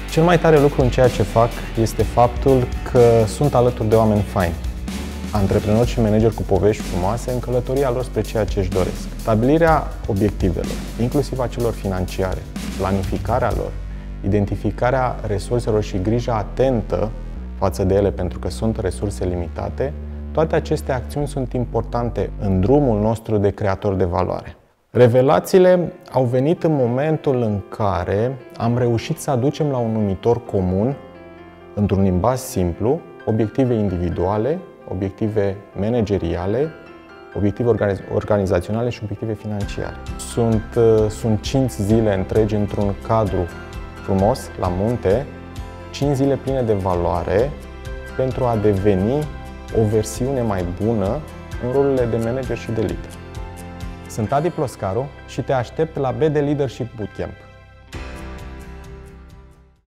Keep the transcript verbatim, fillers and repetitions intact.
Cel mai tare lucru în ceea ce fac este faptul că sunt alături de oameni faini, antreprenori și manageri cu povești frumoase în călătoria lor spre ceea ce își doresc. Stabilirea obiectivelor, inclusiv a celor financiare, planificarea lor, identificarea resurselor și grija atentă față de ele pentru că sunt resurse limitate, toate aceste acțiuni sunt importante în drumul nostru de creator de valoare. Revelațiile au venit în momentul în care am reușit să aducem la un numitor comun, într-un limbaj simplu, obiective individuale, obiective manageriale, obiective organizaționale și obiective financiare. Sunt, sunt cinci zile întregi într-un cadru frumos, la munte, cinci zile pline de valoare pentru a deveni o versiune mai bună în rolurile de manager și de lider. Sunt Adi Ploscaru și te aștept la B D Leadership Bootcamp.